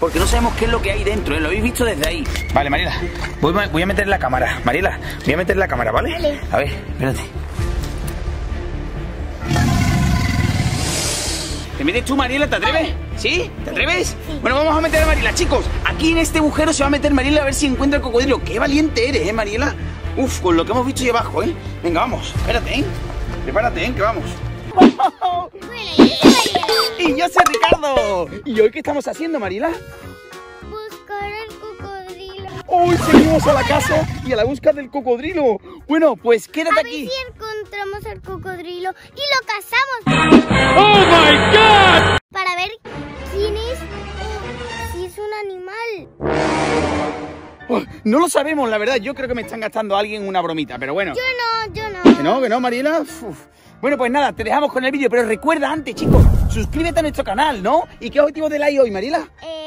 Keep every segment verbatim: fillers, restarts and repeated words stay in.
porque no sabemos qué es lo que hay dentro, ¿eh? Lo habéis visto desde ahí. Vale, Mariela, voy, voy a meter la cámara. Mariela, voy a meter la cámara, ¿vale? Vale. A ver, espérate. ¿Te metes tú, Mariela? ¿Te atreves? ¿Sí? ¿Te atreves? Sí. Bueno, vamos a meter a Mariela, chicos. Aquí en este agujero se va a meter Mariela a ver si encuentra el cocodrilo. Qué valiente eres, ¿eh, Mariela? Uf, con lo que hemos visto ahí abajo, ¿eh? Venga, vamos, espérate, ¿eh? Prepárate, ¿eh? Que vamos. Y yo soy Ricardo. ¿Y hoy qué estamos haciendo, Mariela? Buscar el cocodrilo. Hoy seguimos a la casa y a la búsqueda del cocodrilo. Bueno, pues quédate A ver aquí. si encontramos al cocodrilo y lo cazamos. ¡Oh, my God! Para ver quién es o si es un animal. Oh, no lo sabemos, la verdad. Yo creo que me están gastando a alguien una bromita, pero bueno. Yo no, yo no. ¿Que no? ¿Que no, Mariela? Uf. Bueno, pues nada, te dejamos con el vídeo, pero recuerda antes, chicos, suscríbete a nuestro canal, ¿no? ¿Y qué objetivo de like hoy, Mariela? Eh,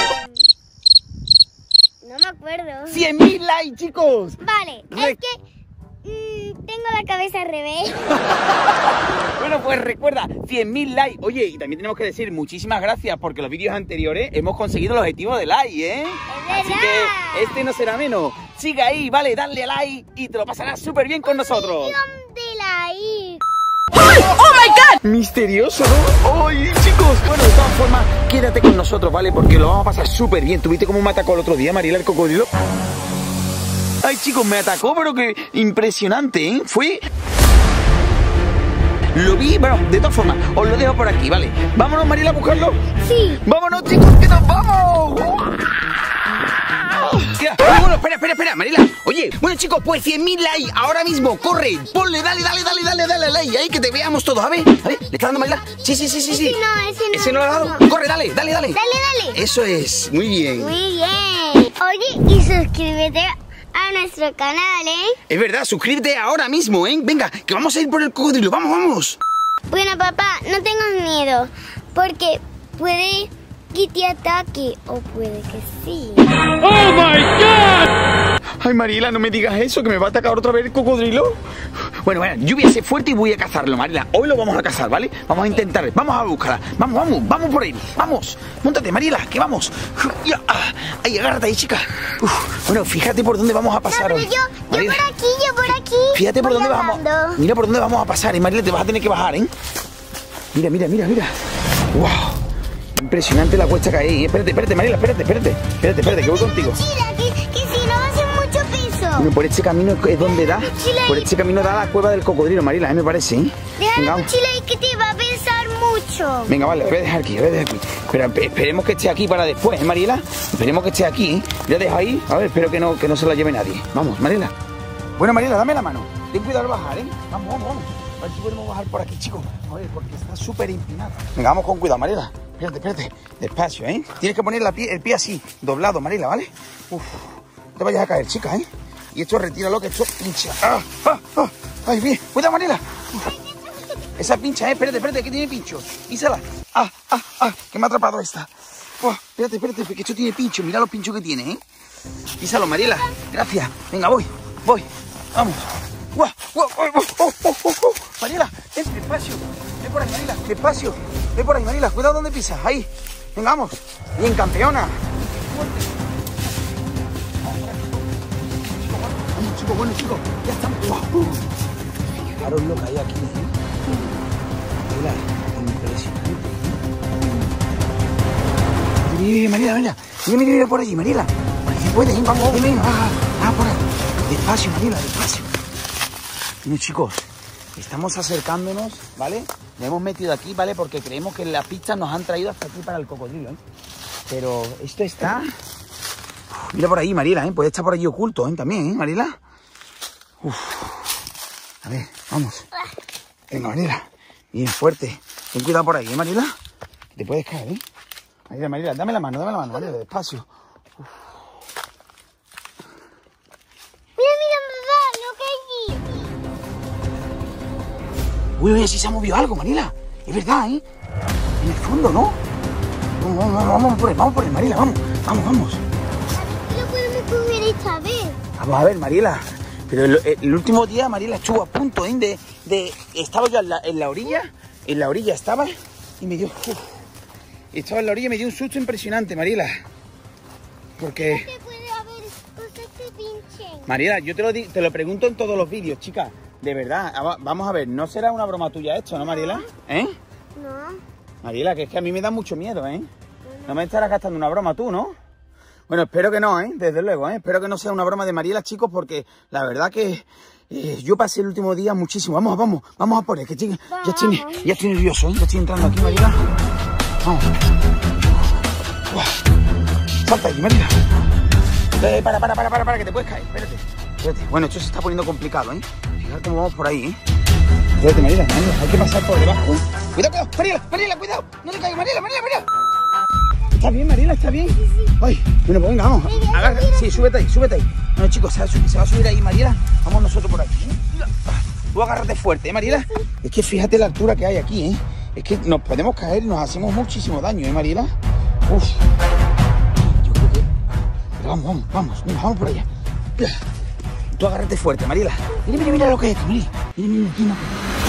no me acuerdo. ¡cien mil likes, chicos! Vale, Re- es que mm, tengo la cabeza al revés. Bueno, pues recuerda, cien mil likes. Oye, y también tenemos que decir muchísimas gracias porque los vídeos anteriores hemos conseguido el objetivo de like, ¿eh? Es Así verdad. que este no será menos. Sigue ahí, vale, dale a like y te lo pasarás súper bien con nosotros. ¿Dónde la I? Misterioso, ¿no? Oye, chicos. Bueno, de todas formas, quédate con nosotros, ¿vale? Porque lo vamos a pasar súper bien. ¿Tuviste cómo me atacó el otro día, Mariela, el cocodrilo? Ay, chicos, me atacó, pero que impresionante, ¿eh? Fue... Lo vi, bueno, de todas formas, os lo dejo por aquí, ¿vale? Vámonos, Mariela, a buscarlo. Sí. Vámonos, chicos, que nos vamos. Tía, bueno, espera, espera, espera, Mariela. Oye, bueno, chicos, pues cien mil likes ahora mismo. Corre, ponle, dale, dale, dale, dale, dale, like ahí, que te veamos todos. A ver, a ver, ¿le está dando Mariela? Sí, sí, sí, sí, sí. Ese no, ese no. ¿Ese no lo ha dado? No. Corre, dale, dale, dale. Dale, dale. Eso es, muy bien. Muy bien. Oye, y suscríbete a nuestro canal, ¿eh? Es verdad, suscríbete ahora mismo, ¿eh? Venga, que vamos a ir por el cocodrilo, vamos, vamos. Bueno, papá, no tengas miedo, porque puede que te ataque, o puede que sí. ¡Oh, my God! Ay, Mariela, no me digas eso, que me va a atacar otra vez el cocodrilo. Bueno, bueno, yo voy a ser fuerte y voy a cazarlo, Mariela. Hoy lo vamos a cazar, ¿vale? Vamos a intentar, vamos a buscarla. Vamos, vamos, vamos por ahí, vamos. Móntate, Mariela, que vamos. Ya, ah, ahí, agárrate ahí, chica. Uf, bueno, fíjate por dónde vamos a pasar No, hoy. pero yo, yo Mariela, por aquí, yo por aquí. fíjate por Voy dónde vamos. andando. Mira por dónde vamos a pasar, ¿eh, Mariela? Te vas a tener que bajar, ¿eh? Mira, mira, mira, mira. Wow. Impresionante la cuesta que hay. ¿eh? Espérate, espérate, Mariela, espérate, espérate. Espérate, espérate, que voy contigo. Mochila, que, que si no va a ser mucho peso. Bueno, por este camino es donde da. Mochila Por y- este camino da a la cueva del cocodrilo, Mariela, ¿eh? Me parece, ¿eh? Deja Venga, la vamos. mochila y que te va a pesar mucho. Venga, vale, voy a dejar aquí, voy a dejar aquí. Pero espe- esperemos que esté aquí para después, ¿eh, Mariela? Esperemos que esté aquí, ¿eh? Ya dejo ahí. A ver, espero que no, que no se la lleve nadie. Vamos, Mariela. Bueno, Mariela, dame la mano. Ten cuidado al bajar, ¿eh? Vamos, vamos, vamos. A ver si podemos bajar por aquí, chicos. A ver, porque está súper empinado. Venga, vamos con cuidado, Mariela. Espérate, espérate. Despacio, ¿eh? Tienes que poner la pie, el pie así, doblado, Mariela, ¿vale? Uf. No te vayas a caer, chica, ¿eh? Y esto retíralo, que esto pincha. ¡Ah! ¡Ah! ¡Ah! ¡Ay, bien! ¡Cuidado, Mariela! Uf. Esa pincha, ¿eh? Espérate, espérate, que tiene pincho. Písala. ¡Ah! ¡Ah! ¡Ah! Que me ha atrapado esta. Oh, espérate, espérate, que esto tiene pincho. Mira los pinchos que tiene, ¿eh? Písalo, Mariela. Gracias. Venga, voy. Voy. Vamos. ¡Guau! ¡Guau! ¡Oh, oh, oh, oh, oh! Mariela, ven, despacio. Ven por ahí, Mariela. Despacio. Ven por ahí, Mariela. Cuidado donde pisas. Ahí. Venga, vamos. Bien, campeona. Vamos, chicos, bueno, chicos. Ya estamos. ¡Wow! Fijaros lo que hay aquí, ¿eh? Mariela, impresionante. Mira, mira, Mariela, mira. Mira, mira, mira por allí, Mariela. Por aquí puedes, ¿eh? Vamos, ven, ven. Ah, ah, por ahí. Despacio, Mariela, despacio. Bueno, chicos, estamos acercándonos, ¿vale? Nos hemos metido aquí, ¿vale? Porque creemos que las pistas nos han traído hasta aquí para el cocodrilo, ¿eh? Pero esto está... Uf, mira por ahí, Mariela, ¿eh? Puede estar por allí oculto, ¿eh? También, ¿eh, Mariela? Uf. A ver, vamos. Venga, Mariela. Bien, fuerte. Ten cuidado por ahí, ¿eh, Mariela? Te puedes caer, ¿eh? Mariela, Mariela, dame la mano, dame la mano, Mariela, despacio. Mira, mira, mamá, lo que hay allí. Uy, uy, así se ha movido algo, Mariela. Es verdad, ¿eh? En el fondo, ¿no? Vamos, vamos, vamos por él, vamos por él, Mariela, vamos. Vamos, vamos. Lo podemos coger esta vez. Vamos a ver, Mariela. Pero el, el último día Mariela estuvo a punto, ¿eh? De, de estaba yo en la, en la orilla, en la orilla estaba y me dio... Uf, y estaba en la orilla y me dio un susto impresionante, Mariela. Porque... ¿Qué puede haber cosas que pinchen? Mariela, yo te lo, di, te lo pregunto en todos los vídeos, chicas. De verdad, vamos a ver, ¿no será una broma tuya esto, no, Mariela? ¿Eh? No. Mariela, que es que a mí me da mucho miedo, ¿eh? No me estarás gastando una broma tú, ¿no? Bueno, espero que no, ¿eh? Desde luego, ¿eh? Espero que no sea una broma de Mariela, chicos, porque la verdad que eh, yo pasé el último día muchísimo. Vamos, vamos, vamos a por él, que chica, ya estoy, ya estoy nervioso, ¿eh? Ya estoy entrando aquí, Mariela. Vamos. Uf. Salta aquí, Mariela. Eh, para, para, para, para, para, que te puedes caer. Espérate, espérate. Bueno, esto se está poniendo complicado, ¿eh? Fíjate cómo vamos por ahí, ¿eh? Espérate, Mariela, Mariela, hay que pasar por debajo, ¿eh? Cuidado, cuidado, Mariela, Mariela, cuidado. No te caigas, Mariela, Mariela, Mariela. ¿Está bien, Mariela? ¿Está bien? Ay, bueno, pues venga, vamos. Agarra. Sí, súbete ahí, súbete ahí. Bueno, chicos, se va, se va a subir ahí, Mariela. Vamos nosotros por aquí. Tú agárrate fuerte, ¿eh, Mariela? Es que fíjate la altura que hay aquí, ¿eh? Es que nos podemos caer y nos hacemos muchísimo daño, ¿eh, Mariela? Uf. Yo creo que... Pero vamos, vamos, vamos. Venga, vamos por allá. Tú agárrate fuerte, Mariela. Mira, mira, mira lo que es esto, mira. Mira, mira, aquí, mira.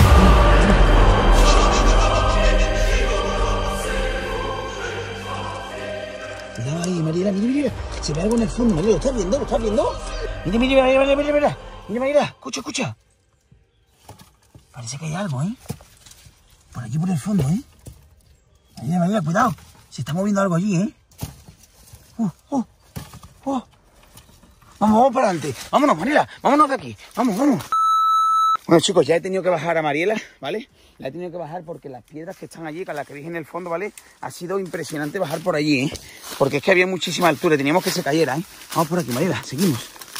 Cuidado ahí, Mariela, mira, mira, se ve algo en el fondo, Mariela, ¿lo estás viendo? ¿Lo estás viendo? Mira, mira, mira, mira, mira, mira, mira, Mariela, escucha, escucha. Parece que hay algo, ¿eh? Por aquí, por el fondo, ¿eh? Mariela, Mariela, cuidado, se está moviendo algo allí, ¿eh? Oh, oh, oh. Vamos, vamos para adelante, vámonos, Mariela, vámonos de aquí, vamos, vamos. Bueno, chicos, ya he tenido que bajar a Mariela, ¿vale? La he tenido que bajar porque las piedras que están allí, con las que dije en el fondo, ¿vale? Ha sido impresionante bajar por allí, ¿eh? Porque es que había muchísima altura y teníamos que se cayera, ¿eh? Vamos por aquí, Mariela, seguimos.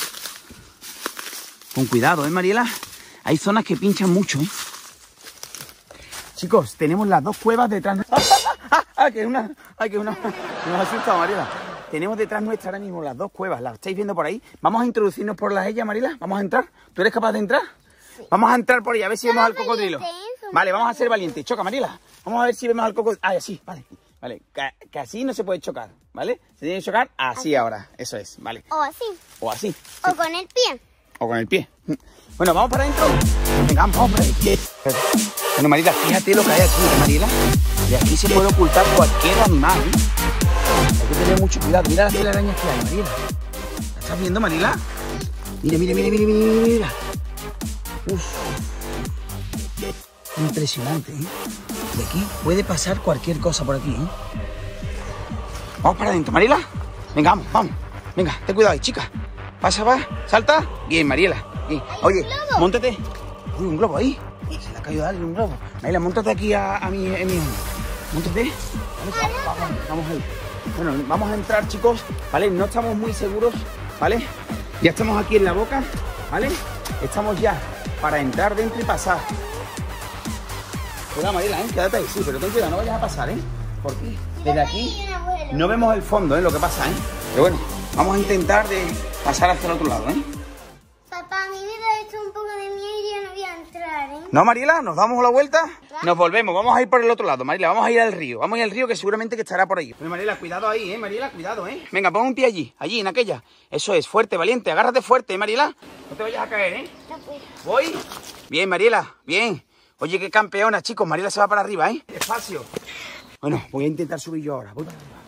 Con cuidado, ¿eh, Mariela? Hay zonas que pinchan mucho, ¿eh? Chicos, tenemos las dos cuevas detrás... ¡Ah, ah, que es una... ¡Ay, que es una... Nos ha asustado, Mariela. Tenemos detrás nuestra ahora mismo las dos cuevas, las estáis viendo por ahí. Vamos a introducirnos por las ellas, Mariela. Vamos a entrar. ¿Tú eres capaz de entrar? Sí. Vamos a entrar por ella, a ver si vemos al cocodrilo. Vale, vamos a ser valientes. Choca, Mariela. Vamos a ver si vemos al cocodrilo. Ah, así, vale. Vale, que, que así no se puede chocar, ¿vale? Se tiene que chocar así, así ahora. Eso es, vale. O así. O así. Sí. O con el pie. O con el pie. Bueno, vamos para adentro. Venga, vamos para el pie. Bueno, Mariela, fíjate lo que hay aquí, ¿eh, Mariela? De aquí se puede ocultar cualquier animal, ¿eh? Hay que tener mucho cuidado. Mira las telarañas que hay, Mariela. ¿La estás viendo, Mariela? Mira, mira, mira, mira, mira, mira. Uf. Impresionante, ¿eh? De aquí puede pasar cualquier cosa por aquí, ¿eh? Vamos para adentro, Mariela. Venga, vamos, vamos. Venga, ten cuidado ahí, chica. Pasa, va, salta. Bien, Mariela. Bien. Oye, móntate. Uy, un globo ahí. Se le ha caído a alguien un globo. Mariela, móntate aquí a, a mi, en mi hombro. Móntate. Vale, vamos, vamos ahí. Bueno, vamos a entrar, chicos. Vale, no estamos muy seguros. Vale. Ya estamos aquí en la boca. Vale. Estamos ya para entrar dentro y pasar. Cuidado, Mariela, ¿eh? Quédate ahí, sí, pero ten cuidado, no vayas a pasar, ¿eh? Porque desde aquí no vemos el fondo, ¿eh? Lo que pasa, ¿eh? Pero bueno, vamos a intentar de pasar hacia el otro lado, ¿eh? Papá, a mí me da esto un poco de miedo y yo no voy a entrar, ¿eh? No, Mariela, nos damos la vuelta, nos volvemos, vamos a ir por el otro lado, Mariela, vamos a ir al río, vamos a ir al río que seguramente que estará por ahí. Bueno, Mariela, cuidado ahí, ¿eh? Mariela, cuidado, ¿eh? Venga, pon un pie allí, allí, en aquella. Eso es, fuerte, valiente, agárrate fuerte, ¿eh, Mariela? No te vayas a caer, ¿eh? No puedo. ¿Voy? Bien, Mariela, bien. Oye, qué campeona, chicos. Mariela se va para arriba, ¿eh? Despacio. Bueno, voy a intentar subir yo ahora. Voy para arriba.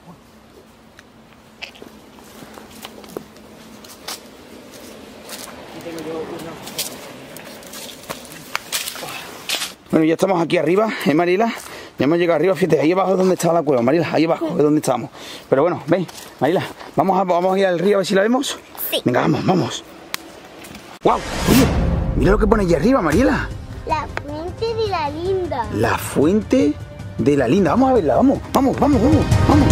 Bueno, ya estamos aquí arriba, ¿eh, Mariela? Ya hemos llegado arriba, fíjate, ahí abajo es donde estaba la cueva, Mariela, ahí abajo es donde estamos. Pero bueno, ven, Mariela, vamos a, vamos a ir al río a ver si la vemos. Sí. Venga, vamos, vamos. ¡Wow! Oye, mira lo que pone allí arriba, Mariela. La fuente de la linda. La fuente de la linda. Vamos a verla, vamos, vamos, vamos, vamos, vamos.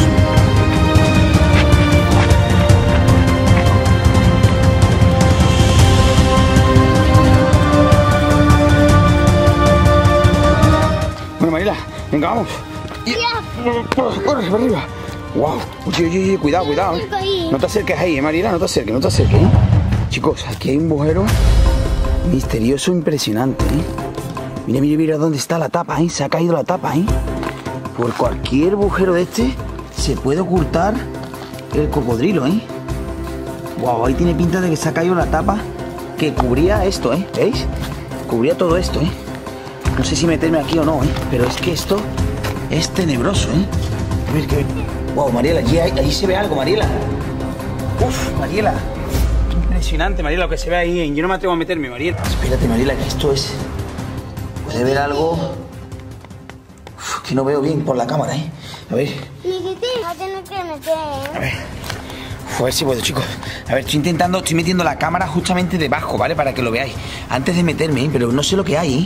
Bueno, Mariela, venga, vamos. Corre, corre, para arriba. Wow. Oye, oye, oye, cuidado, cuidado. ¿Eh? No te acerques ahí, ¿eh, Mariela? No te acerques, no te acerques, ¿eh? Chicos, aquí hay un agujero misterioso impresionante, ¿eh? Mira, mira, mira dónde está la tapa, ¿eh? Se ha caído la tapa, ¿eh? Por cualquier agujero de este se puede ocultar el cocodrilo, ¿eh? Wow, ahí tiene pinta de que se ha caído la tapa que cubría esto, ¿eh? ¿Veis? Cubría todo esto, ¿eh? No sé si meterme aquí o no, ¿eh? Pero es que esto es tenebroso, ¿eh? A ver, qué... Wow, Mariela, allí, allí se ve algo, Mariela. Uf, Mariela. Impresionante, Mariela, lo que se ve ahí. Yo no me atrevo a meterme, Mariela. Espérate, Mariela, que esto es... Puede ver algo... Uf, que no veo bien por la cámara, ¿eh? A ver. No tienes que meter, ¿eh? A ver. Uf, a ver si puedo, chicos. A ver, estoy intentando, estoy metiendo la cámara justamente debajo, ¿vale? Para que lo veáis. Antes de meterme, ¿eh? Pero no sé lo que hay, ¿eh?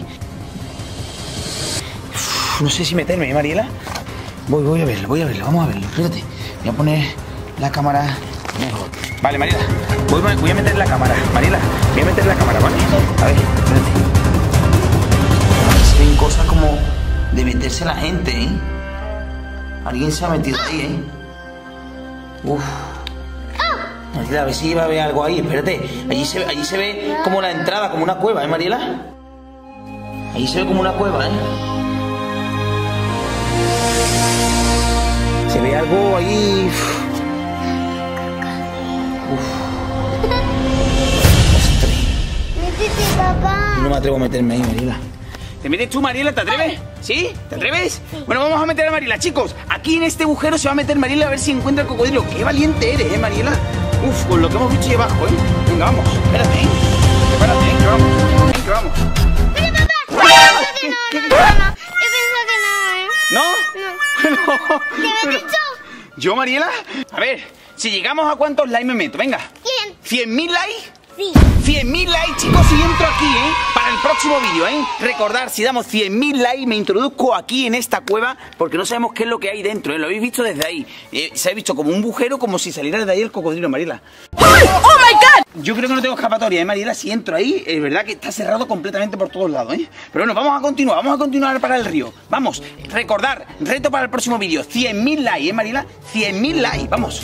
Uf, no sé si meterme, ¿eh, Mariela? Voy, voy a verlo, voy a verlo, vamos a verlo. Espérate. Voy a poner la cámara mejor. Vale, Mariela. Voy, voy a meter la cámara. Mariela, voy a meter la cámara, ¿vale? A ver, espérate. Se ven cosas como de meterse la gente, ¿eh? Alguien se ha metido ahí, ¿eh? Uf. Mariela, a ver si va a ver algo ahí. Espérate. Allí se, allí se ve como la entrada, como una cueva, ¿eh, Mariela? Allí se ve como una cueva, ¿eh? Se ve algo ahí. Uf. Ostras. Métete, papá. No me atrevo a meterme ahí, Mariela. ¿Te metes tú, Mariela? ¿Te atreves? ¿Sí? ¿Te atreves? Sí. Bueno, vamos a meter a Mariela, chicos. Aquí en este agujero se va a meter Mariela a ver si encuentra el cocodrilo. ¡Qué valiente eres, eh, Mariela! Uf, con lo que hemos visto ahí abajo, ¿eh? Venga, vamos. Espérate, ¿eh? Espérate, ¿eh? Que vamos. ¿Eh? Que vamos. Pero, papá, yo pensaba que no, ¿Qué, no, qué, no, no. Yo pensaba que no, ¿eh? ¿No? No. No. ¿Qué me has Pero- dicho? ¿Yo, Mariela? A ver, si llegamos a cuántos likes me meto, venga. ¿Quién? ¿cien mil likes? Sí. cien mil likes, chicos, y entro aquí, ¿eh? Para el próximo vídeo, ¿eh? Recordad, si damos cien mil likes, me introduzco aquí en esta cueva, porque no sabemos qué es lo que hay dentro, ¿eh? Lo habéis visto desde ahí. Eh, se ha visto como un agujero, como si saliera de ahí el cocodrilo, Mariela. ¡Oh, my God! Yo creo que no tengo escapatoria, ¿eh, Mariela? Si entro ahí, es verdad que está cerrado completamente por todos lados, ¿eh? Pero bueno, vamos a continuar, vamos a continuar para el río. Vamos, recordar, reto para el próximo vídeo, cien mil likes, ¿eh, Mariela? cien mil likes, vamos.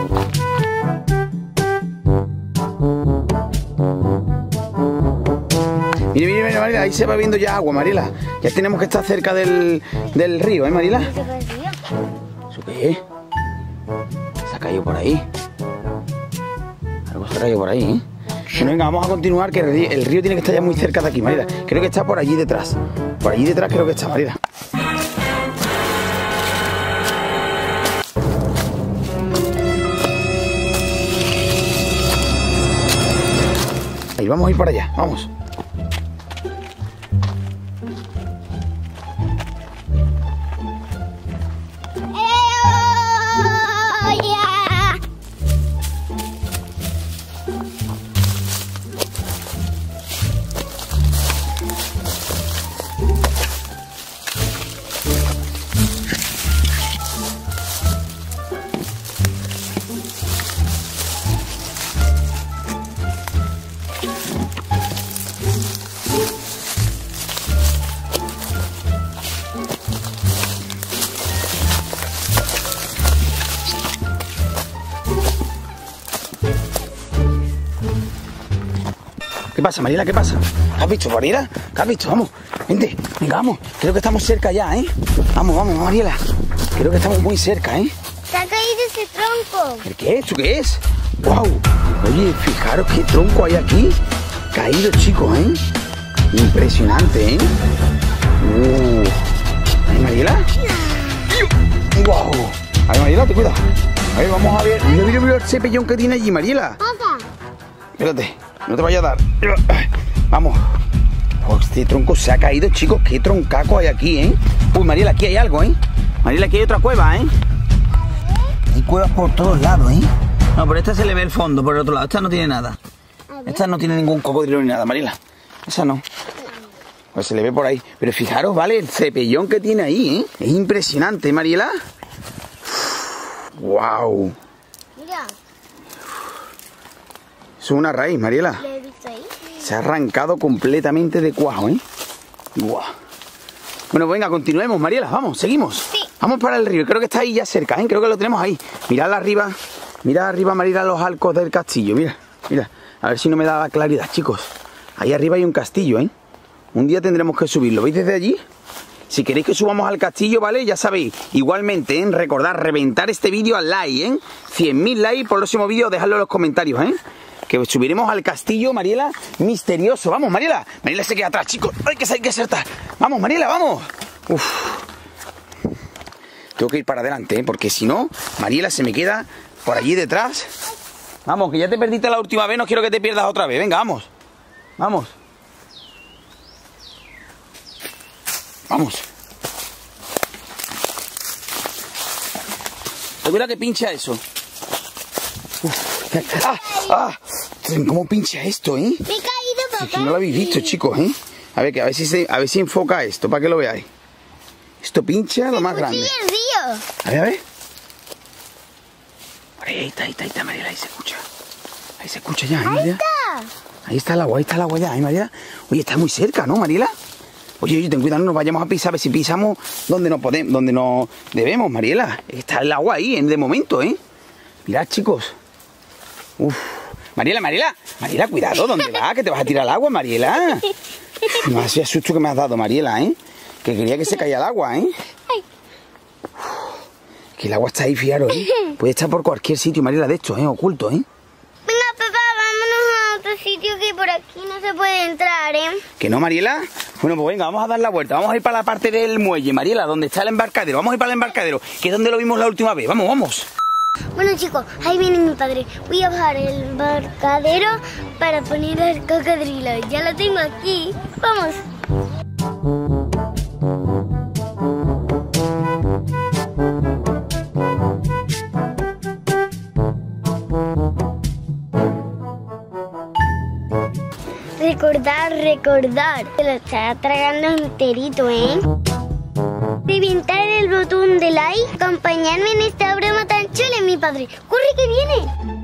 Mira, mira, mira, Mariela, ahí se va viendo ya agua, Mariela. Ya tenemos que estar cerca del, del río, ¿eh, Mariela? ¿Qué parecía? ¿Eso qué es? Se ha caído por ahí. Algo se ha caído por ahí, ¿eh? Bueno, venga, vamos a continuar, que el río, el río tiene que estar ya muy cerca de aquí, Mariela. Creo que está por allí detrás. Por allí detrás creo que está, Mariela. Ahí, vamos a ir para allá, vamos. ¡Eh, ya! ¿Qué pasa, Mariela? ¿Qué pasa? ¿Qué has visto, Mariela? ¿Qué has visto? Vamos, vente, venga, vamos. Creo que estamos cerca ya, ¿eh? Vamos, vamos, Mariela. Creo que estamos muy cerca, ¿eh? Se ha caído ese tronco. ¿El qué? ¿Esto qué es? ¡Wow! Oye, fijaros qué tronco hay aquí. Caído, chicos, ¿eh? Impresionante, ¿eh? Uh. ¿Ay, Mariela? ¡Wow! A ver, Mariela, te cuidado. A ver, vamos a ver. Mira, mira, mira el cepillón que tiene allí, Mariela. Papá. Espérate, no te vaya a dar. Vamos. Oh, este tronco se ha caído, chicos. Qué troncaco hay aquí, ¿eh? Uy, Mariela, aquí hay algo, ¿eh? Mariela, aquí hay otra cueva, ¿eh? Hay cuevas por todos lados, ¿eh? No, pero esta se le ve el fondo por el otro lado. Esta no tiene nada. Esta no tiene ningún cocodrilo ni nada, Mariela. Esa no. Pues se le ve por ahí. Pero fijaros, ¿vale? El cepillón que tiene ahí, ¿eh? Es impresionante, Mariela. ¡Wow! Mira, Es una raíz, Mariela. ¿lo he visto ahí? Se ha arrancado completamente de cuajo, ¿eh? Guau. Bueno, venga, continuemos, Mariela, vamos, seguimos. Sí. Vamos para el río, creo que está ahí ya cerca, ¿eh? Creo que lo tenemos ahí. Mirad arriba, mirad arriba, Mariela, los arcos del castillo, mira, mira. A ver si no me da claridad, chicos. Ahí arriba hay un castillo, ¿eh? Un día tendremos que subirlo, ¿veis desde allí? Si queréis que subamos al castillo, ¿vale? Ya sabéis, igualmente, ¿eh? Recordad, reventar este vídeo al like, ¿eh? cien mil likes por el próximo vídeo, dejadlo en los comentarios, ¿eh? Que subiremos al castillo, Mariela, misterioso. Vamos, Mariela. Mariela se queda atrás, chicos. Hay que, hay que acertar. Vamos, Mariela, vamos. Uf. Tengo que ir para adelante, ¿eh? Porque si no, Mariela se me queda por allí detrás. Vamos, que ya te perdiste la última vez, no quiero que te pierdas otra vez. Venga, vamos. Vamos. Vamos. Mira que pincha eso. Uf. ¡Ah! ¡Ah! ¿Cómo pincha esto, eh? Me he caído, papá. Es que no lo habéis visto, chicos, ¿eh? A ver, que a ver si se, a ver si enfoca esto, para que lo veáis. Esto pincha lo más grande. Sí, el río. A ver, a ver. Ahí está, ahí está, ahí está, Mariela, ahí se escucha. Ahí se escucha ya, ¿eh, Ahí Mariela? está. Ahí está el agua, ahí está el agua ya, ¿eh, Mariela? Oye, está muy cerca, ¿no, Mariela? Oye, oye, ten cuidado, no nos vayamos a pisar, a ver si pisamos donde no podemos, donde no debemos, Mariela. Está el agua ahí, de momento, ¿eh? Mirad, chicos. Uf. Mariela, Mariela, Mariela, cuidado, ¿dónde vas? Que te vas a tirar al agua, Mariela. No hacía susto que me has dado, Mariela, ¿eh? Que quería que se caiga el agua, ¿eh? Que el agua está ahí, fiaros, ¿eh? Puede estar por cualquier sitio, Mariela, de estos, ¿eh? Oculto, ¿eh? Venga, papá, vámonos a otro sitio que por aquí no se puede entrar, ¿eh? ¿Que no, Mariela? Bueno, pues venga, vamos a dar la vuelta. Vamos a ir para la parte del muelle, Mariela, donde está el embarcadero. Vamos a ir para el embarcadero, que es donde lo vimos la última vez. Vamos, vamos. Bueno, chicos, ahí viene mi padre. Voy a bajar el embarcadero para poner el cocodrilo. Ya lo tengo aquí. Vamos. Recordar, recordar. Se lo está tragando enterito, ¿eh? Reventar el botón de like, acompañarme en esta broma tan chula, mi padre. ¡Corre que viene!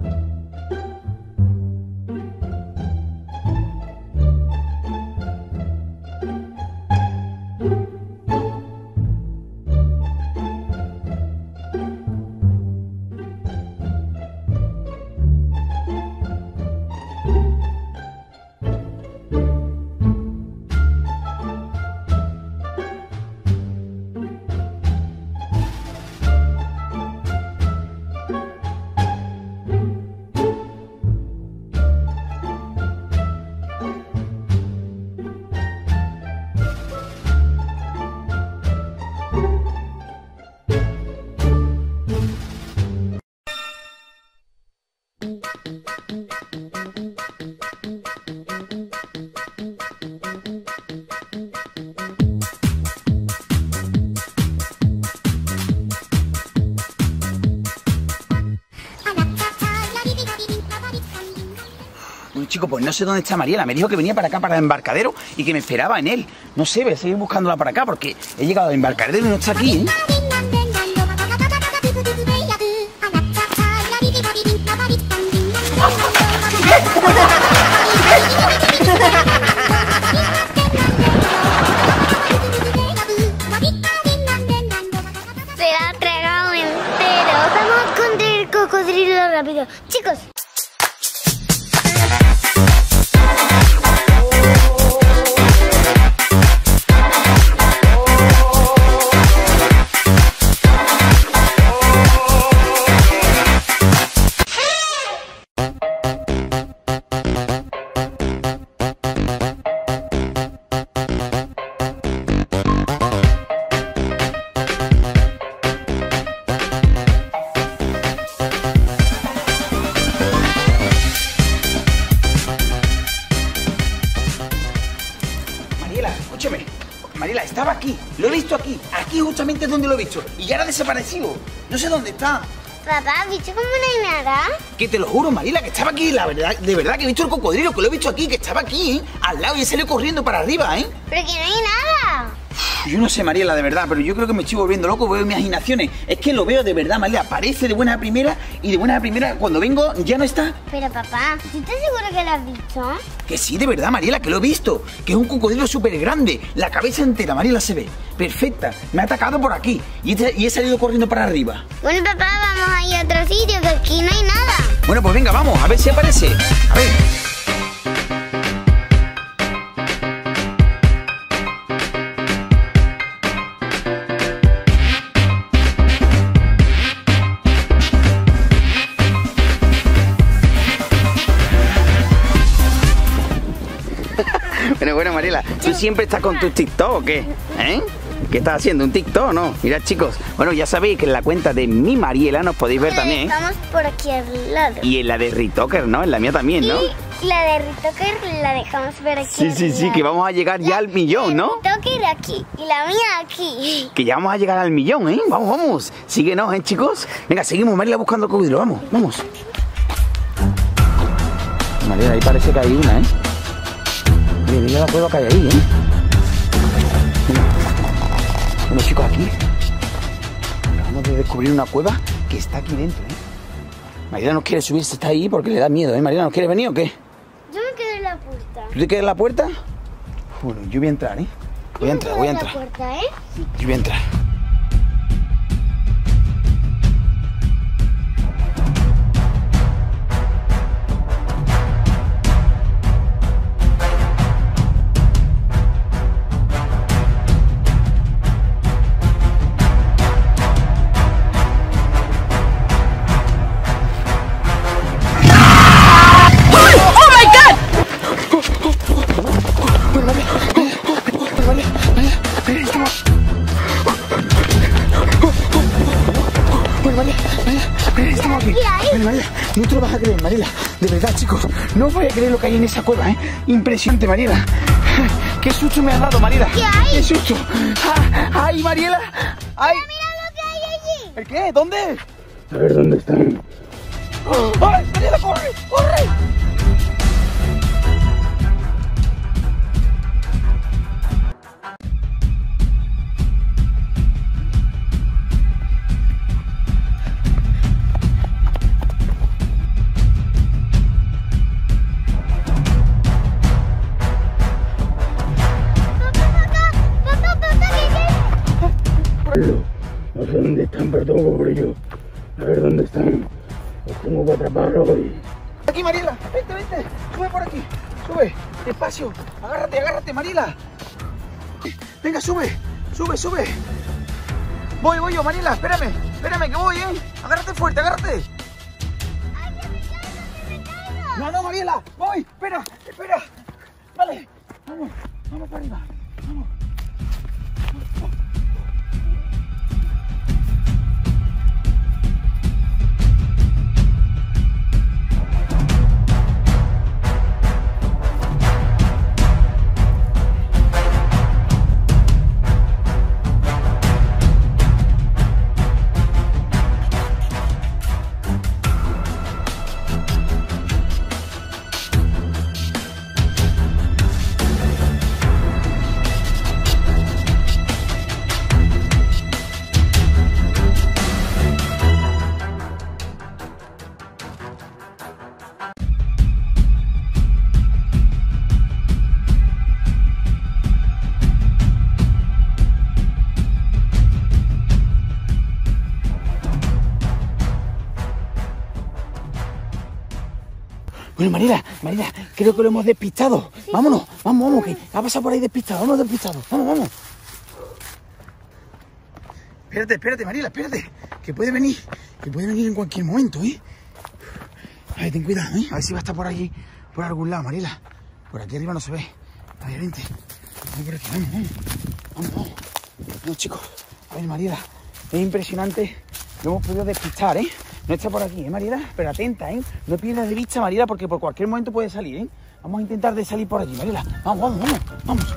Chicos, pues no sé dónde está Mariela. Me dijo que venía para acá, para el embarcadero, y que me esperaba en él. No sé, voy a seguir buscándola para acá, porque he llegado al embarcadero y no está aquí, ¿eh? Se la ha tragado entero. Vamos a esconder el cocodrilo rápido. Chicos. Escúchame, Mariela, estaba aquí, lo he visto aquí, aquí justamente es donde lo he visto, y ya era desaparecido, no sé dónde está. Papá, ¿has visto cómo no hay nada? Que te lo juro, Mariela, que estaba aquí, la verdad, de verdad que he visto el cocodrilo, que lo he visto aquí, que estaba aquí, ¿eh? Al lado, y he salido corriendo para arriba, ¿eh? Pero que no hay nada. Yo no sé, Mariela, de verdad, pero yo creo que me estoy volviendo loco, veo imaginaciones. Es que lo veo de verdad, Mariela, aparece de buena a primera, y de buena a primera, cuando vengo, ya no está. Pero papá, ¿tú estás seguro que lo has visto? Que sí, de verdad, Mariela, que lo he visto. Que es un cocodrilo súper grande. La cabeza entera, Mariela, se ve. Perfecta. Me ha atacado por aquí. Y he, y he salido corriendo para arriba. Bueno, papá, vamos a ir a otro sitio, que aquí no hay nada. Bueno, pues venga, vamos, a ver si aparece. A ver. Bueno, bueno, Mariela, ¿tú siempre estás con tus TikTok o qué? ¿Eh? ¿Qué estás haciendo? ¿Un TikTok, no? Mirad, chicos. Bueno, ya sabéis que en la cuenta de mi Mariela nos podéis ver también. Estamos por aquí al lado. Y en la de Ritoker, ¿no? En la mía también, ¿no? Y la de Ritoker la dejamos por aquí. Sí, sí, sí, que vamos a llegar ya al millón, ¿no? Ritoker aquí y la mía aquí. Que ya vamos a llegar al millón, ¿eh? Vamos, vamos. Síguenos, ¿eh, chicos? Venga, seguimos, Mariela, buscando el cocodrilo. Vamos, vamos. Mariela, ahí parece que hay una, ¿eh? Mira, mira la cueva que hay ahí, ¿eh? Bueno, chicos, aquí acabamos de descubrir una cueva que está aquí dentro, ¿eh? Mariela no quiere subirse, está ahí porque le da miedo, ¿eh? Mariela, ¿no quiere venir o qué? Yo me quedé en la puerta. ¿Tú te quedas en la puerta? Bueno, yo voy a entrar, ¿eh? Voy a entrar, voy a entrar. Yo me quedo en la puerta, ¿eh? Yo voy a entrar. No te lo vas a creer, Mariela. De verdad, chicos, no os vais a creer lo que hay en esa cueva, ¿eh? Impresionante, Mariela. Qué susto me has dado, Mariela. ¿Qué hay? Qué susto. Ah, ¡ay, Mariela! ¡Ay! Mira lo que hay allí. ¿El qué? ¿Dónde? A ver, ¿dónde están? ¡Ay, Mariela, corre! ¡Corre! No sé dónde están, pero tengo que por ellos. A ver dónde están. Los tengo que atraparlos hoy. Aquí, Mariela. Vente, vente. Sube por aquí. Sube. Despacio. Agárrate, agárrate, Mariela. Venga, sube. Sube, sube. Voy, voy yo, Mariela. Espérame. Espérame, que voy, ¿eh? Agárrate fuerte, agárrate. Ay, que me caigo, que me caigo. No, no, Mariela. Voy. Espera, espera. Vale. Vamos. Vamos para arriba. Vamos. Bueno, Mariela, Mariela, creo que lo hemos despistado. Sí, vámonos, sí. vamos, vamos, que ha pasado por ahí despistado, vamos despistado, vamos, vamos. Espérate, espérate, Mariela, espérate, que puede venir, que puede venir en cualquier momento, ¿eh? A ver, ten cuidado, ¿eh? A ver si va a estar por allí, por algún lado, Mariela. Por aquí arriba no se ve. A ver, vente. Vamos por aquí, vamos, vamos. Vamos, vamos. Vamos, chicos. A ver, Mariela, es impresionante. Lo hemos podido despistar, ¿eh? No está por aquí, ¿eh, Mariela? Pero atenta, ¿eh? No pierdas de vista, Mariela, porque por cualquier momento puede salir, ¿eh? Vamos a intentar de salir por allí, Mariela. Vamos, vamos, vamos, vamos.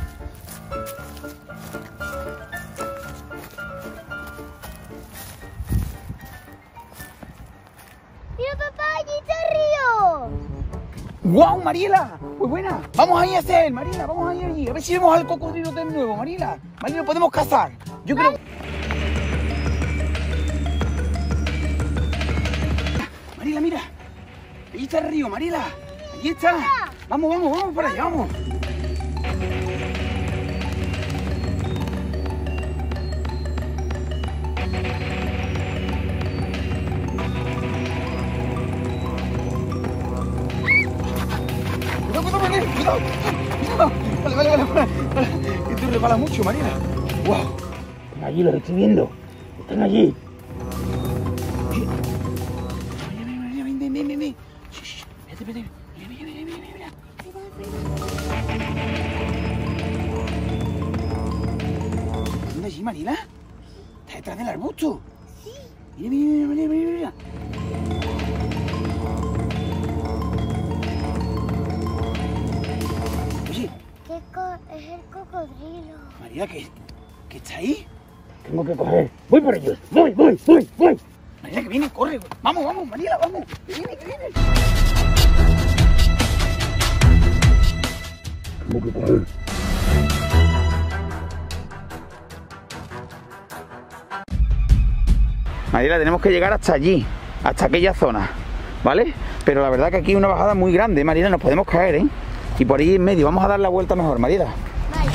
Mira, papá, allí está el río. ¡Guau, Mariela! Muy buena. Vamos ahí a hacer, Mariela, vamos ahí allí. A ver si vemos al cocodrilo de nuevo, Mariela. Mariela, lo podemos cazar. Yo creo... Mariela, mira. Allí está el río, Mariela. Allí está. Vamos, vamos, vamos para allá, vamos. Cuidado, cuidado, Mariela, cuidado. Cuidado. Vale, vale, vale, vale. Esto resbala mucho, Mariela. Wow. Están allí, los estoy viendo. Están allí. Ven, ven, ven. Shh, vete, vete. Mira, mira, mira, mira, mira. allí, Mariela? ¿Está detrás del arbusto? Sí. Mira, mira, mira, mira, mira. Oye. ¿Qué co es el cocodrilo? Mariela, ¿qué, ¿qué está ahí? Tengo que coger. Voy por ellos. Voy, voy, voy, voy. Mariela, que viene, corre. Vamos, vamos, Mariela, vamos. Que viene, que viene. Tengo que coger. Mariela, tenemos que llegar hasta allí, hasta aquella zona, ¿vale? Pero la verdad que aquí hay una bajada muy grande, Mariela, nos podemos caer, ¿eh? Y por ahí en medio, vamos a dar la vuelta mejor, Mariela. Vale.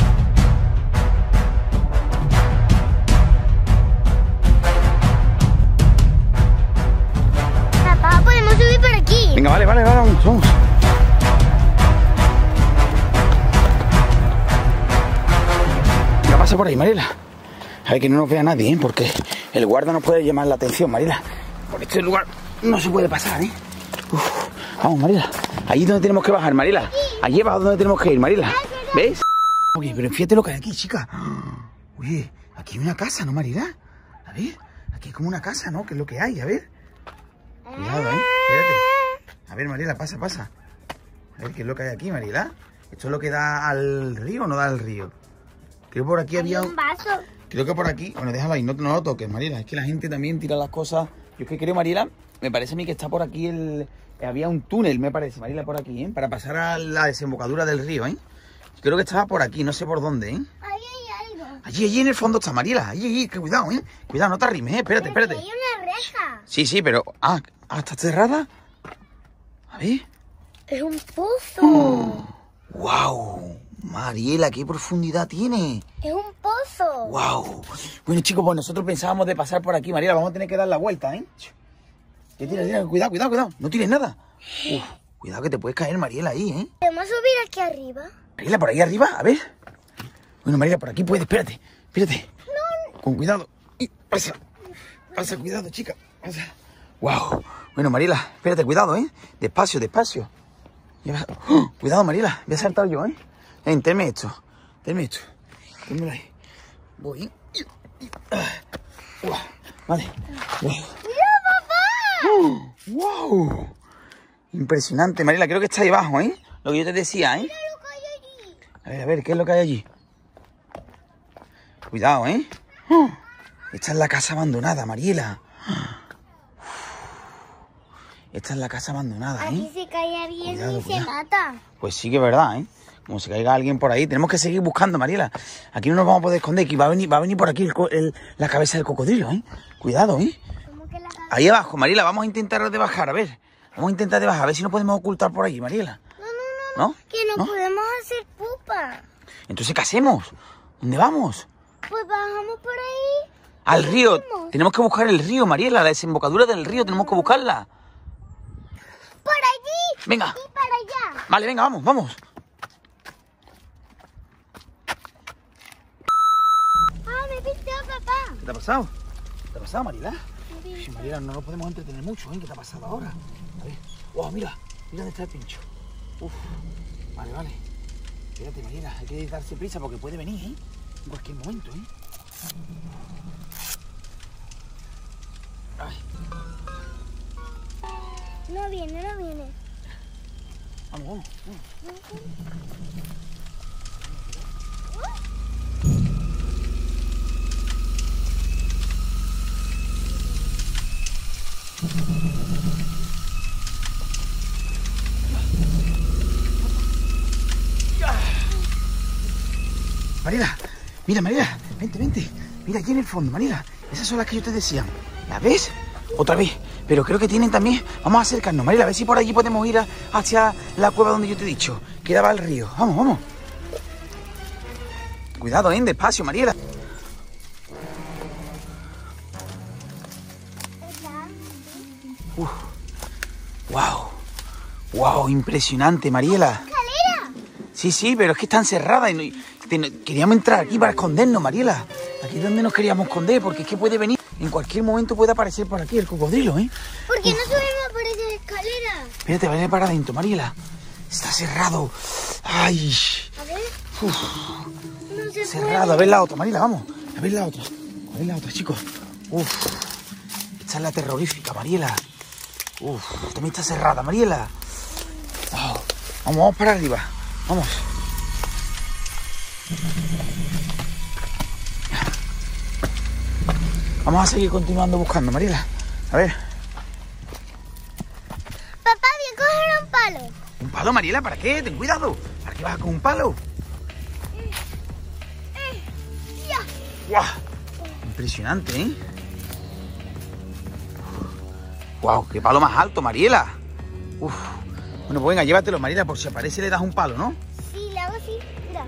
Papá, podemos subir por aquí. Venga, vale, vale, vale, vamos, vamos. ¿Qué pasa por ahí, Mariela? A ver que no nos vea nadie, ¿eh? Porque el guarda nos puede llamar la atención, Mariela. Por este lugar no se puede pasar, ¿eh? Uf. Vamos, Mariela. Allí es donde tenemos que bajar, Mariela. Allí abajo es donde tenemos que ir, Mariela. ¿Ves? Oye, pero fíjate lo que hay aquí, chica. Oye, aquí hay una casa, ¿no, Mariela? A ver, aquí hay como una casa, ¿no? ¿Qué es lo que hay? A ver. Cuidado, ¿eh? Espérate. A ver, Mariela, pasa, pasa. A ver, ¿qué es lo que hay aquí, Mariela? ¿Esto es lo que da al río o no da al río? Creo que por aquí había un vaso. Creo que por aquí... Bueno, déjalo ahí, no, no lo toques, Mariela. Es que la gente también tira las cosas... Yo es que creo, Mariela, me parece a mí que está por aquí el... Había un túnel, me parece, Mariela, por aquí, ¿eh? Para pasar a la desembocadura del río, ¿eh? Creo que estaba por aquí, no sé por dónde, ¿eh? Ahí hay algo. Allí, allí en el fondo está, Mariela. Allí, allí, que cuidado, ¿eh? Cuidado, no te arrimes, ¿eh? Espérate, Pero espérate. hay una reja. Sí, sí, pero... Ah, ah, ¿está cerrada? A ver... Es un pozo. Oh, ¡wow! Mariela, ¿qué profundidad tiene? Es un pozo. ¡Wow! Bueno, chicos, pues nosotros pensábamos de pasar por aquí, Mariela. Vamos a tener que dar la vuelta, ¿eh? ¿Qué tienes? Cuidado, cuidado, cuidado. No tires nada. Uf, cuidado que te puedes caer, Mariela, ahí, ¿eh? ¿Podemos subir aquí arriba? Mariela, por ahí arriba, a ver. Bueno, Mariela, por aquí puedes, espérate. Espérate. No. Con cuidado. Y pasa. Pasa, cuidado, chica. Pasa. ¡Wow! Bueno, Mariela, espérate, cuidado, ¿eh? Despacio, despacio. ¡Oh! Cuidado, Mariela. Voy a saltar yo, ¿eh? Ven, tenme esto. Tenme esto. Ténmelo ahí. Voy. Wow. Vale. Wow. ¡Mira, papá! Oh, ¡wow! Impresionante, Mariela. Creo que está ahí abajo, ¿eh? Lo que yo te decía, ¿eh? Mira lo que hay allí. A ver, a ver, ¿qué es lo que hay allí? Cuidado, ¿eh? Oh, esta es la casa abandonada, Mariela. Esta es la casa abandonada, ¿eh? Aquí se cae alguien Cuidado, y cuidado. se mata. Pues sí que es verdad, ¿eh? Como se caiga alguien por ahí. Tenemos que seguir buscando, Mariela. Aquí no nos vamos a poder esconder. Que va a venir, va a venir por aquí el, el, la cabeza del cocodrilo, ¿eh? Cuidado, ¿eh? ¿Cómo que la cabeza? Ahí abajo, Mariela. Vamos a intentar de bajar, a ver. Vamos a intentar de bajar, a ver si nos podemos ocultar por ahí, Mariela. No, no, no, no. ¿No? Que no, ¿No? podemos hacer pupa. Entonces, ¿qué hacemos? ¿Dónde vamos? Pues bajamos por ahí. Al río. vamos? Tenemos que buscar el río, Mariela. La desembocadura del río. Tenemos que buscarla. Por allí. Venga. Y para allá. Vale, venga, vamos, vamos. Ah, me pintó papá. ¿Qué te ha pasado? ¿Qué te ha pasado, Mariela? Sí, Mariela, no nos podemos entretener mucho, ¿eh? ¿Qué te ha pasado ahora? A ver. ¡Wow! Mira, mira dónde está el pincho. Uf. Vale, vale. Espérate, Mariela, hay que darse prisa porque puede venir, ¿eh? En cualquier momento, ¿eh? Ay. No viene, no viene. Vamos, vamos, vamos. Mariela, mira, Mariela, vente, vente. Mira, aquí en el fondo, Mariela. Esas son las que yo te decía. ¿Las ves? Otra vez. Pero creo que tienen también... Vamos a acercarnos, Mariela, a ver si por allí podemos ir a, hacia la cueva donde yo te he dicho. Que daba al río. Vamos, vamos. Cuidado, ¿eh? Despacio, Mariela. Uf. Wow. Wow, impresionante, Mariela. ¡Escalera! Sí, sí, pero es que están cerradas y no, te, queríamos entrar aquí para escondernos, Mariela. Aquí es donde nos queríamos esconder, porque es que puede venir, en cualquier momento puede aparecer por aquí el cocodrilo, ¿eh? ¿Por qué no subimos por esa escalera? Espérate, vale para adentro, Mariela. Está cerrado. Ay. A ver. Uf, No se cerrado. A ver la otra, Mariela, vamos. A ver la otra. A ver la otra, chicos. Uf. Esta es la terrorífica, Mariela. Uf. También está cerrada, Mariela. Wow. Vamos, vamos para arriba. Vamos. Vamos a seguir continuando buscando, Mariela. A ver. Papá, voy a coger un palo. ¿Un palo, Mariela? ¿Para qué? Ten cuidado. ¿Para qué vas con un palo? Ya. ¡Guau! Impresionante, ¿eh? ¡Guau! ¡Qué palo más alto, Mariela! Uf. Bueno, pues venga, llévatelo, Mariela, por si aparece le das un palo, ¿no? Sí, le hago así. Mira.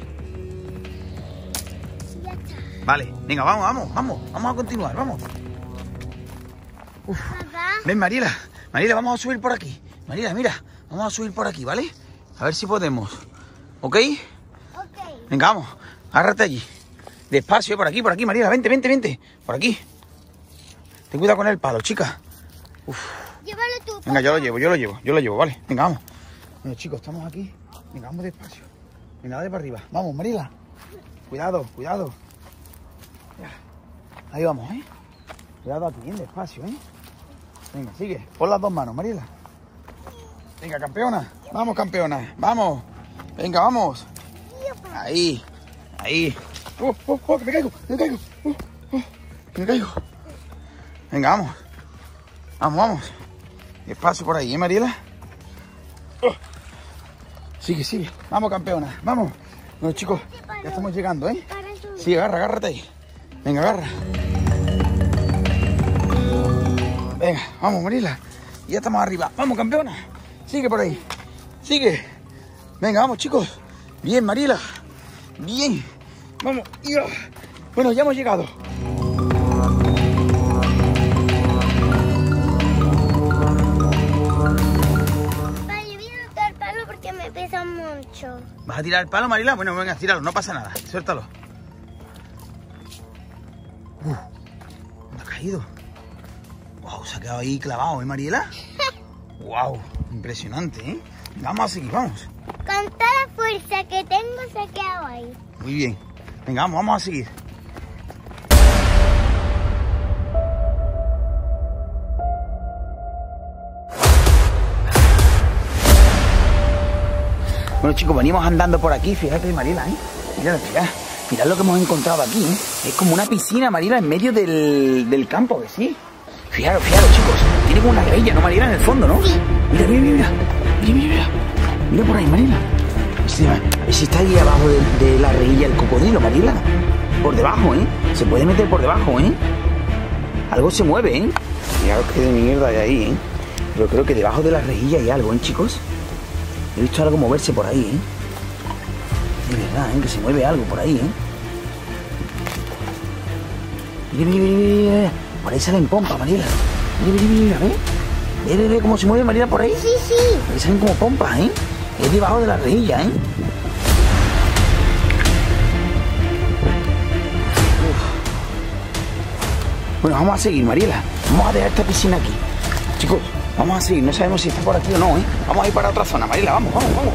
Ya está. Vale, venga, vamos, vamos, vamos. Vamos a continuar, vamos. Uf. Papá. Ven, Mariela. Mariela, vamos a subir por aquí. Mariela, mira, vamos a subir por aquí, ¿vale? A ver si podemos. ¿Ok? Ok. Venga, vamos. Agárrate allí. Despacio, por aquí, por aquí, Mariela. Vente, vente, vente. Por aquí. Ten cuidado con el palo, chica. Uf. Llévalo tú. Venga, papá. yo lo llevo, yo lo llevo, yo lo llevo, ¿vale? Venga, vamos. Bueno, chicos, estamos aquí. Venga, vamos despacio. Venga, dale para arriba. Vamos, Mariela. Cuidado, cuidado. Ya. Ahí vamos, ¿eh? Cuidado aquí, bien despacio, ¿eh? Venga, sigue. Pon las dos manos, Mariela. Venga, campeona. Vamos, campeona. Vamos. Venga, vamos. Ahí. Ahí. Oh, oh, oh, que me caigo, que me caigo. Oh, oh, que me caigo. Venga, vamos. Vamos, vamos. Despacio por ahí, ¿eh, Mariela? Oh. Sigue, sigue. Vamos, campeona. Vamos. Bueno, chicos, ya estamos llegando, ¿eh? Sí, agarra, agárrate ahí. Venga, agarra. Venga, vamos, Mariela. Ya estamos arriba. Vamos, campeona. Sigue por ahí. Sigue. Venga, vamos, chicos. Bien, Mariela. Bien. Vamos. Ya. Bueno, ya hemos llegado. Vale, yo voy a notar el palo porque me pesa mucho. ¿Vas a tirar el palo, Mariela? Bueno, venga, tíralo. No pasa nada. Suéltalo. Uh, ¿dónde ha caído? Wow, se ha quedado ahí clavado, ¿eh, Mariela? Wow, impresionante, ¿eh? Vamos a seguir, vamos. Con toda la fuerza que tengo se ha quedado ahí. Muy bien. Venga, vamos, vamos a seguir. Bueno, chicos, venimos andando por aquí. Fíjate, Mariela, ¿eh? Mirad, mirad. Mirad lo que hemos encontrado aquí, ¿eh? Es como una piscina, Mariela, en medio del, del campo, ¿que sí? Fijaros, fijaros, chicos. Tiene como una rejilla, ¿no, Mariela? En el fondo, ¿no? Mira, mira, mira. Mira, mira, mira. Mira por ahí, Mariela. A ver si está ahí abajo de, de la rejilla el cocodrilo, Mariela. Por debajo, ¿eh? Se puede meter por debajo, ¿eh? Algo se mueve, ¿eh? Fijaros que de mierda hay ahí, ¿eh? Pero creo que debajo de la rejilla hay algo, ¿eh, chicos? He visto algo moverse por ahí, ¿eh? De verdad, ¿eh? Que se mueve algo por ahí, ¿eh? Mira, mira, mira, mira. Por ahí salen pompas, Mariela. Mira, mira, mira, ¿eh? Ve, ve, ve cómo se mueve Mariela por ahí. Sí, sí. Por ahí salen como pompas, ¿eh? Es debajo de la rejilla, ¿eh? Uf. Bueno, vamos a seguir, Mariela. Vamos a dejar esta piscina aquí. Chicos, vamos a seguir. No sabemos si está por aquí o no, ¿eh? Vamos a ir para otra zona, Mariela. Vamos, vamos, vamos.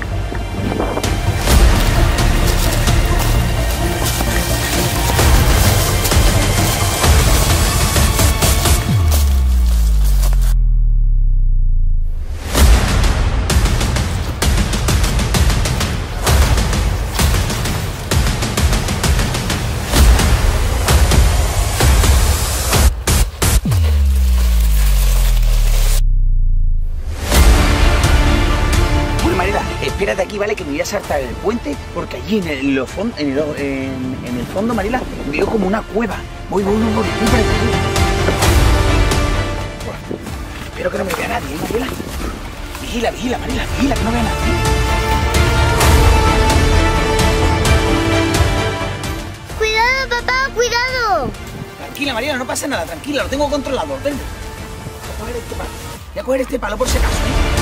Espérate aquí, ¿vale? Que me voy a saltar el puente porque allí en el, lo fon, en, el, en, en el fondo, Mariela, veo como una cueva. Voy, voy, voy, voy, voy para allá. Espero que no me vea nadie, ¿eh, Mariela? Vigila, vigila, Mariela, vigila, que no vea nadie. Cuidado, papá, cuidado. Tranquila, Mariela, no pasa nada, tranquila, lo tengo controlado. Ven. Voy a coger este palo. Voy a coger este palo por si acaso, ¿eh?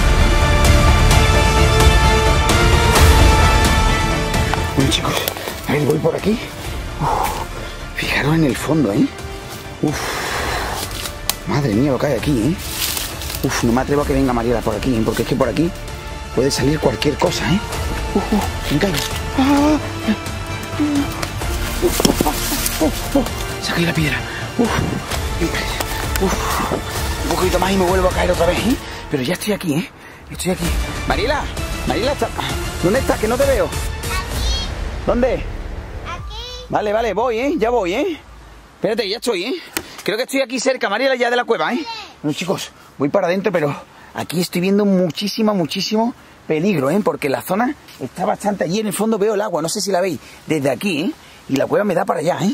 Bueno, chicos, a ver, voy por aquí. Uf, fijaros en el fondo, ¿eh? Uf, madre mía lo que hay aquí, ¿eh? Uf, no me atrevo a que venga Mariela por aquí, ¿eh? Porque es que por aquí puede salir cualquier cosa, ¿eh? Uf, uf, me caigo. Ah, ah, ah, ah, ah, ah, ah. saqué la piedra. Uf, uf, un poquito más y me vuelvo a caer otra vez, ¿eh? Pero ya estoy aquí, ¿eh? Estoy aquí. Mariela, Mariela, está... ¿dónde estás? Que no te veo. Aquí. ¿Dónde? Aquí. Vale, vale, voy, ¿eh? Ya voy, ¿eh? Espérate, ya estoy, ¿eh? Creo que estoy aquí cerca, Mariela, ya de la cueva, ¿eh? Bueno, chicos, voy para adentro, pero aquí estoy viendo muchísimo, muchísimo peligro, ¿eh? Porque la zona está bastante allí. En el fondo veo el agua, no sé si la veis desde aquí, ¿eh? Y la cueva me da para allá, ¿eh?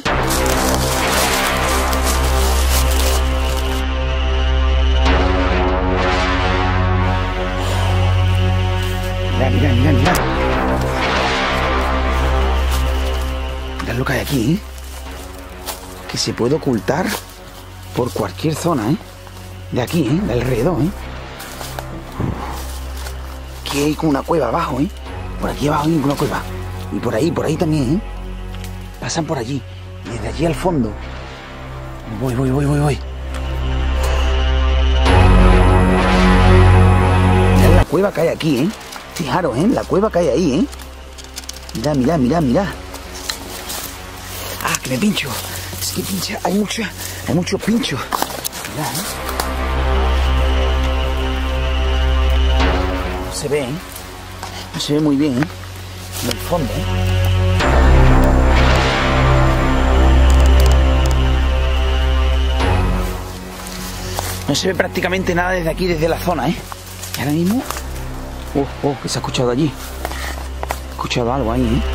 Mira, mira, mira, mira. Mirad lo que hay aquí, ¿eh? Que se puede ocultar por cualquier zona, ¿eh? De aquí, ¿eh? De alrededor, ¿eh? Aquí hay como una cueva abajo, ¿eh? Por aquí abajo hay una cueva. Y por ahí, por ahí también, ¿eh? Pasan por allí. Y desde allí al fondo. Voy, voy, voy, voy, voy. Mirad la cueva que hay aquí, ¿eh? Fijaros, ¿eh? La cueva que hay ahí, ¿eh? Mirad, mirad, mirad, mirad. Ah, que me pincho. Es que pincha, hay mucho, hay muchos pinchos. Mirad, ¿eh? No se ve, ¿eh? No se ve muy bien, ¿eh? En el fondo, ¿eh? No se ve prácticamente nada desde aquí, desde la zona, ¿eh? Y ahora mismo... Oh, oh, que se ha escuchado allí. He escuchado algo ahí, ¿eh?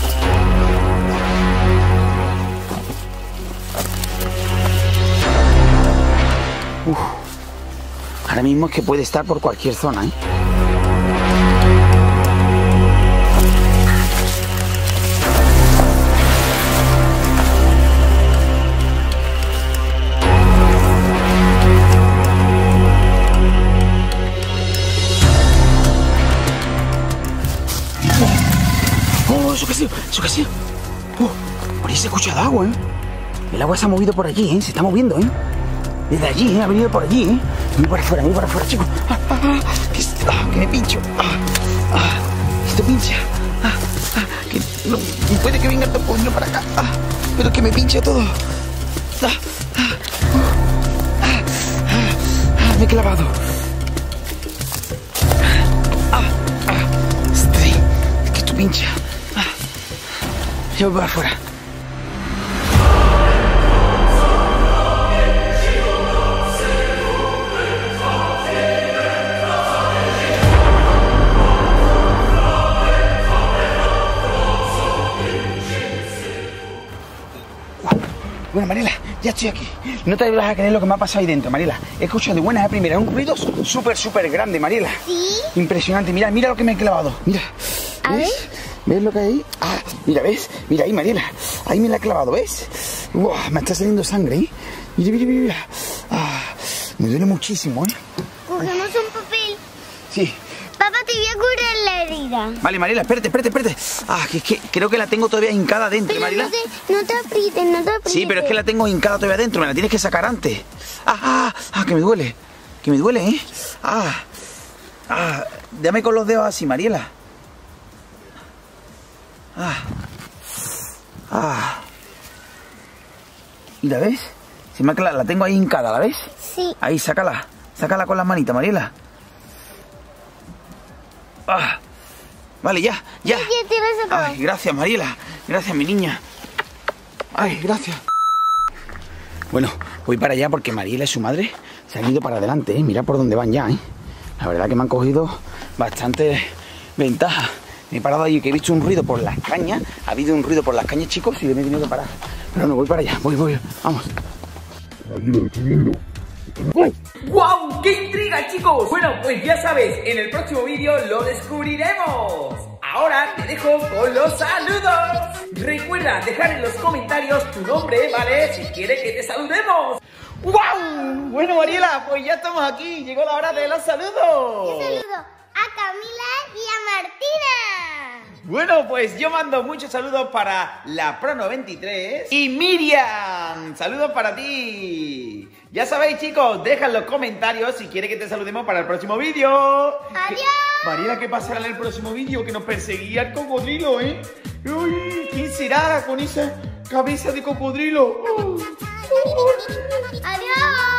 Uf. Ahora mismo es que puede estar por cualquier zona, ¿eh? Oh, eso que ha sido, eso que ha sido. Oh, por ahí se ha escuchado agua, ¿eh? El agua se ha movido por allí, ¿eh? Se está moviendo, ¿eh? Desde allí, ¿eh? Ha venido por allí, ¿eh? Muy para afuera, muy para afuera, chicos. Ah, ah, ah, que, ah, que me pincho. Ah, ah, esto pincha. Ah, ah, que no, puede que venga el topollillo para acá. Ah, pero que me pincha todo. Ah, ah, ah, ah, ah, me he clavado. Ah, ah, estoy. Es que esto pincha. Ah, ya voy para afuera. Bueno, Mariela, ya estoy aquí. No te vas a creer lo que me ha pasado ahí dentro, Mariela. He escuchado de buenas a primeras un ruido súper, súper grande, Mariela. ¿Sí? Impresionante. Mira, mira lo que me he clavado. Mira. A ¿Ves? ver. ¿Ves lo que hay ahí? Ah, mira, ¿ves? Mira ahí, Mariela. Ahí me la he clavado, ¿ves? Uah, me está saliendo sangre, ¿eh? Mira, mira, mira. Ah, me duele muchísimo, ¿eh? Cogemos un papel. Sí. Papá, te voy a curar la herida. Vale, Mariela, espérate, espérate, espérate. Ah, que es que creo que la tengo todavía hincada dentro, Pero Mariela. no te, no te aprietes, no te aprietes. Sí, pero es que la tengo hincada todavía dentro, me la tienes que sacar antes. Ah, ah, ah, que me duele. Que me duele, ¿eh? Ah, ah, dame con los dedos así, Mariela. Ah, ah. ¿Y la ves? Si me ha clavado, la tengo ahí hincada, ¿la ves? Sí. Ahí, sácala. Sácala con las manitas, Mariela. Ah, vale, ya, ya. Sí, ya te lo he sacado. Ay, gracias, Mariela. Gracias, mi niña. Ay, gracias. Bueno, voy para allá porque Mariela y su madre se han ido para adelante, ¿eh? Mira por dónde van ya, ¿eh? La verdad que me han cogido bastante ventaja. Me he parado allí, que he visto un ruido por las cañas. Ha habido un ruido por las cañas, chicos, y me he tenido que parar. Pero no, voy para allá, voy, voy, vamos. ¡Wow! ¡Qué intriga, chicos! Bueno, pues ya sabes, en el próximo vídeo lo descubriremos. Ahora te dejo con los saludos. Recuerda dejar en los comentarios tu nombre, ¿vale? Si quieres que te saludemos. ¡Wow! Bueno, Mariela, pues ya estamos aquí. Llegó la hora de los saludos. Un saludo a Camila y a Martina. Bueno, pues yo mando muchos saludos para la Prono veintitrés y Miriam. Saludos para ti. Ya sabéis, chicos, deja en los comentarios si quieres que te saludemos para el próximo vídeo. ¡Adiós! Mariela, ¿qué pasará en el próximo vídeo? Que nos perseguía el cocodrilo, ¿eh? Uy, ¿quién será con esa cabeza de cocodrilo? ¡Adiós!